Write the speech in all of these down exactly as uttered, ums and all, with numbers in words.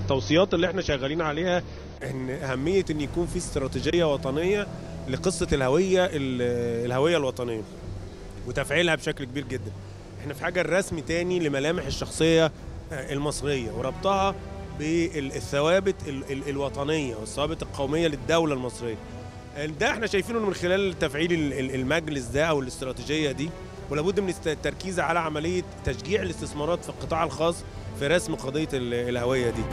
التوصيات اللي احنا شغالين عليها ان اهميه ان يكون في استراتيجيه وطنيه لقصه الهويه الهويه الوطنيه وتفعيلها بشكل كبير جدا. احنا في حاجه الرسم تاني لملامح الشخصيه المصريه وربطها بالثوابت الوطنيه والثوابت القوميه للدوله المصريه. ده احنا شايفينه من خلال تفعيل المجلس ده او الاستراتيجيه دي، ولابد من التركيز على عمليه تشجيع الاستثمارات في القطاع الخاص في رسم قضيه الهويه دي.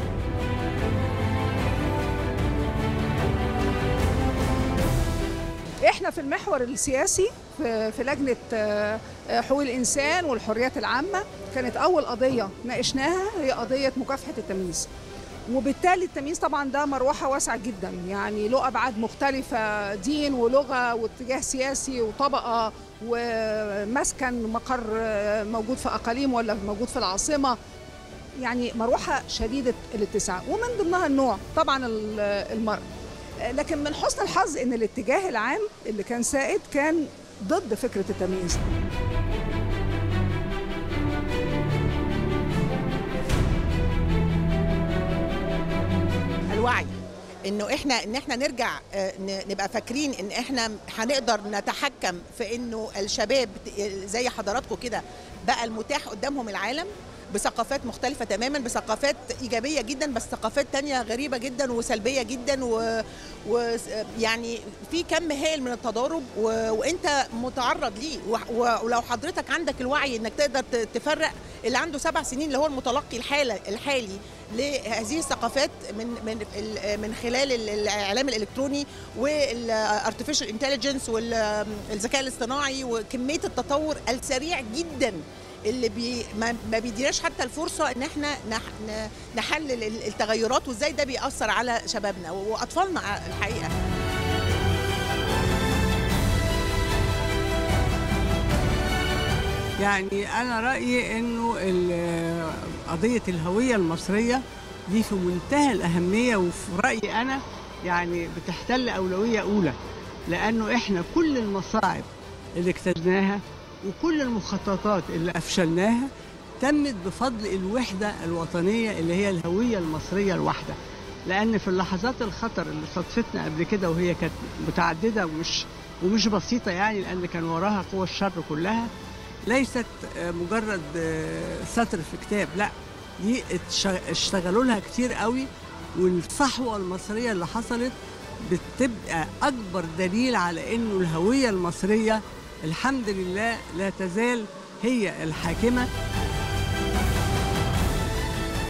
احنا في المحور السياسي في لجنه حقوق الانسان والحريات العامه، كانت اول قضيه ناقشناها هي قضيه مكافحه التمييز، وبالتالي التمييز طبعا ده مروحه واسعه جدا، يعني له ابعاد مختلفه، دين ولغه واتجاه سياسي وطبقه ومسكن مقر موجود في اقاليم ولا موجود في العاصمه، يعني مروحه شديده الاتساع، ومن ضمنها النوع طبعا المرأة. لكن من حسن الحظ ان الاتجاه العام اللي كان سائد كان ضد فكره التمييز. الوعي انه احنا ان احنا نرجع نبقى فاكرين ان احنا هنقدر نتحكم في انه الشباب زي حضراتكم كده بقى المتاح قدامهم العالم بثقافات مختلفة تماما، بثقافات إيجابية جدا بس ثقافات تانية غريبة جدا وسلبية جدا، ويعني و... في كم هائل من التضارب و... وانت متعرض ليه، و... ولو حضرتك عندك الوعي انك تقدر تفرق اللي عنده سبع سنين اللي هو المتلقي الحالة الحالي لهذه الثقافات من من من خلال الاعلام الالكتروني والارتفيشال انتليجنس والذكاء الاصطناعي وكمية التطور السريع جدا اللي بي ما بيديناش حتى الفرصه ان احنا نحلل التغيرات وازاي ده بيأثر على شبابنا واطفالنا الحقيقه. يعني انا رايي انه قضيه الهويه المصريه دي في منتهى الاهميه، وفي رايي انا يعني بتحتل اولويه اولى، لانه احنا كل المصاعب اللي اجتزناها وكل المخططات اللي أفشلناها تمت بفضل الوحدة الوطنية اللي هي الهوية المصرية الواحدة. لأن في اللحظات الخطر اللي صدفتنا قبل كده وهي كانت متعددة ومش ومش بسيطة، يعني لأن كان وراها قوى الشر كلها، ليست مجرد سطر في كتاب، لا دي اشتغلوا لها كتير قوي، والصحوة المصرية اللي حصلت بتبقى أكبر دليل على إنه الهوية المصرية الحمد لله لا تزال هي الحاكمة.